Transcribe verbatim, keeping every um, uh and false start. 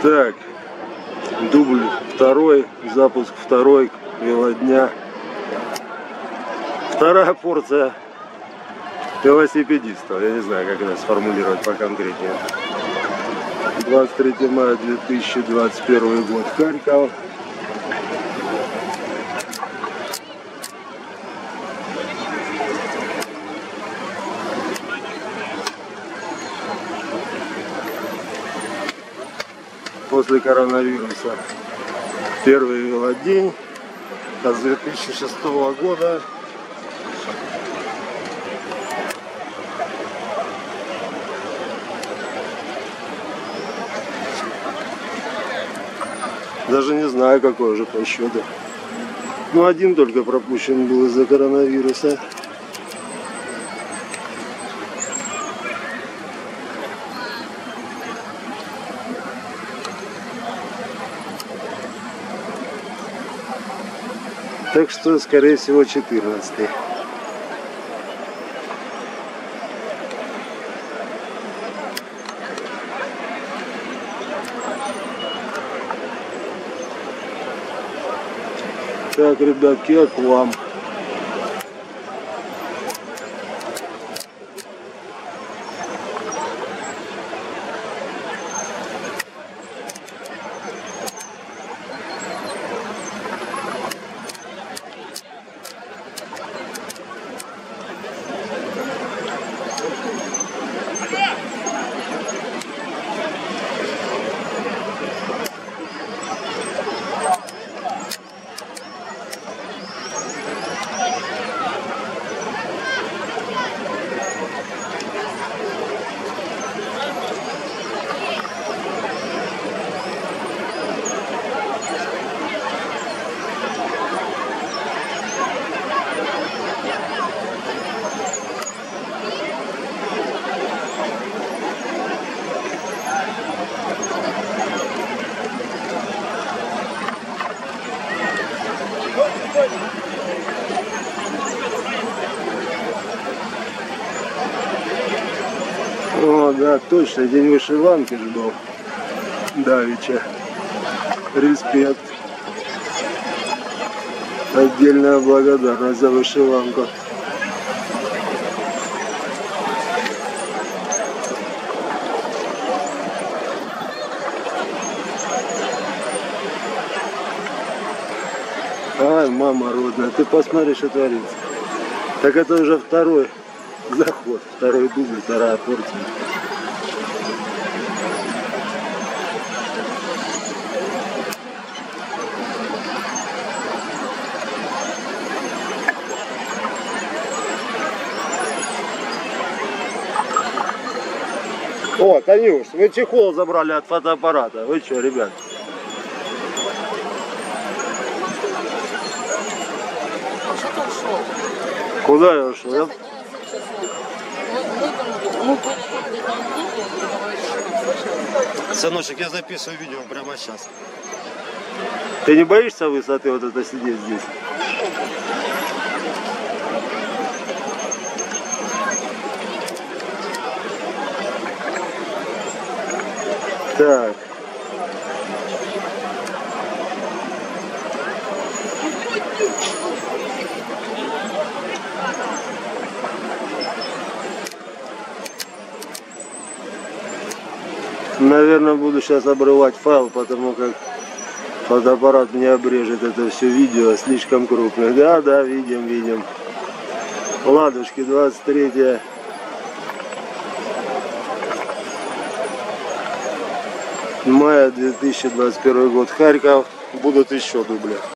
Так, дубль второй, запуск второй велодня. Вторая порция велосипедистов. Я не знаю, как это сформулировать поконкретнее. двадцать третьего мая две тысячи двадцать первый год, Харьков. После коронавируса первый велодень с две тысячи шестого года. Даже не знаю, какой уже по счету. Ну, один только пропущен был из-за коронавируса. Так что, скорее всего, четырнадцатый. Так, ребятки, а к вам. О, да, точно, день вышиванки же был. Давича. Респект. Отдельная благодарность за вышиванку. Ай, мама родная, ты посмотри, что творится. Так это уже второй заход, второй дубль, вторая порция. О, Танюш, вы чехол забрали от фотоаппарата. Вы что, ребят? Куда я ушел? Я... Сыночек, я записываю видео прямо сейчас. Ты не боишься высоты вот это сидеть здесь? Так. Наверное, буду сейчас обрывать файл, потому как фотоаппарат не обрежет это все видео слишком крупное. Да, да, видим, видим. Ладушки, двадцать третьего мая две тысячи двадцать первый год, Харьков. Будут еще дубли.